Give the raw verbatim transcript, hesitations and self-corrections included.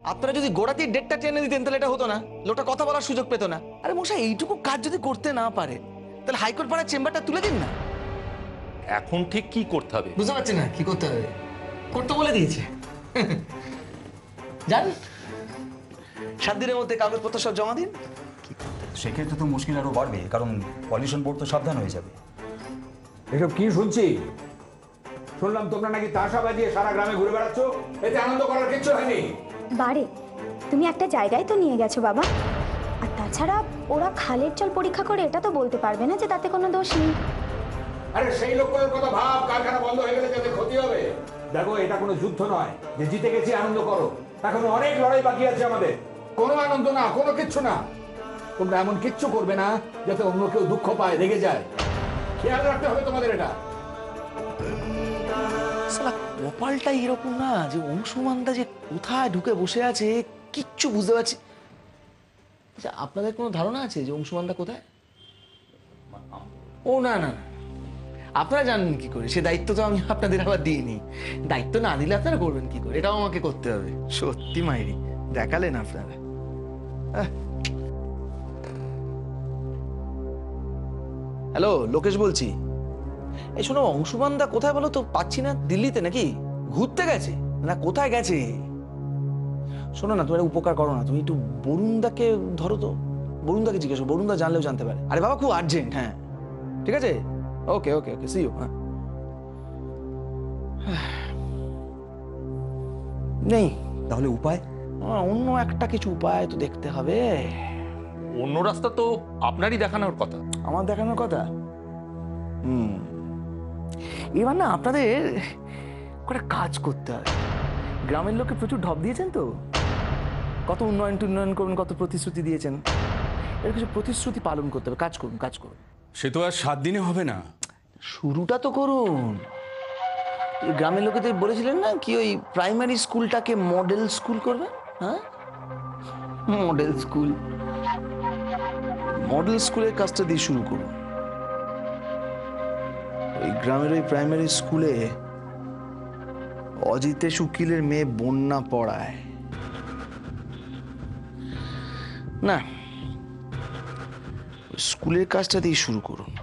আপনারা যদি গোড়াতে ডেটটা টেনে দিতেন তাহলে এটা হতো না, লোকটা কথা বলার সুযোগ পেত না। আরে মশাই, এইটুকু কাজ যদি করতে না পারে তাহলে হাইকোর্ট পাড়ার চেম্বারটা তুলে দিন না। এখন ঠিক কি করতে হবে বুঝতে পারছি না কি করতে হবে, করতে বলে দিয়েছে। জান, সাত দিনের মধ্যে কাগজপত্র সব জমা দিন। সেক্ষেত্রে তো মুশকিল আরো বাড়বে, কারণ পলিউশন বোর্ড তো সাবধান হয়ে যাবে। এসব কি শুনছি? শুনলাম তোমরা নাকি তাসা বাজিয়ে সারা গ্রামে ঘুরে বেড়াচ্ছ, এতে আনন্দ করার কিচ্ছু হয়নি। বারে তুমি একটা জায়গায় তো নিয়ে গেছো বাবা, আর তাছাড়া ওরা খালের জল পরীক্ষা করে এটা তো বলতে পারবে না যে তাতে কোনো দোষ নেই। আরে সেই লোকের কথা ভাব, কারখানা বন্ধ হয়ে গেলে যাতে ক্ষতি হবে। দেখো, এটা কোনো যুদ্ধ নয় যে জিতে গেছি আনন্দ করো, এখনো অনেক লড়াই বাকি আছে আমাদের। কোনো আনন্দ না, কোনো কিচ্ছু না। তোমরা এমন কিচ্ছু করবে না যাতে অন্য কেউ দুঃখ পায়, রেগে যায়। খেয়াল রাখতে হবে তোমাদের এটা। শালা কপালটা এরকম না যে অংশুমানদা যে কোথায় ঢুকে বসে আছে কিচ্ছু বুঝতে পারছি। আচ্ছা, আপনাদের কোনো ধারণা আছে যে অংশুমানদা কোথায়? ও না না, আপনারা জানেন কি করে? সে দায়িত্ব তো আমি আপনাদের আবার দিইনি। দায়িত্ব না দিলে আপনারা করবেন কি করে? এটাও আমাকে করতে হবে। সত্যি মাইরি দেখালেন আপনারা। হ্যালো, লোকেশ বলছি। এই শোনো, অংশুমানদা কোথায় বলো তো? পাচ্ছি না। দিল্লিতে নাকি ঘুরতে গেছে না কোথায় গেছে? শোনো না, তুমি উপকার করো না, তুমি একটু বরুণদাকে ধরো তো। বরুণদাকে জিজ্ঞেস করো, বরুণদা জানলেও জানতে পারে। আরে বাবা, খুব আর্জেন্ট। হ্যাঁ ঠিক আছে, ওকে ওকে ওকে, সি ইউ। হ্যাঁ, নেই তাহলে উপায়? অন্য একটা কিছু উপায় তো দেখতে হবে। অন্য রাস্তা তো আপনারই দেখানোর কথা। আমার দেখানোর কথা? হুম, এবার না আপনাদের একটা কাজ করতে হবে। গ্রামের লোকে প্রচুর ঢপ দিয়েছেন তো, কত উন্নয়ন টুন্নয়ন করুন, কত প্রতিশ্রুতি দিয়েছেন। এর কিছু প্রতিশ্রুতি পালন করতে হবে। কাজ করুন, কাজ করুন। সে তো আর সাত দিনে হবে না। শুরুটা তো করুন। গ্রামের লোকেদের বলেছিলেন না কি ওই প্রাইমারি স্কুলটাকে মডেল স্কুল করবে? হ্যাঁ, মডেল স্কুল। মডেল স্কুলের কাজটা দিয়ে শুরু করুন। ওই গ্রামের ওই প্রাইমারি স্কুলে অজিতেশ উকিলের মেয়ে বন্যা পড়ায় না, স্কুলের কাজটা দিয়ে শুরু করুন।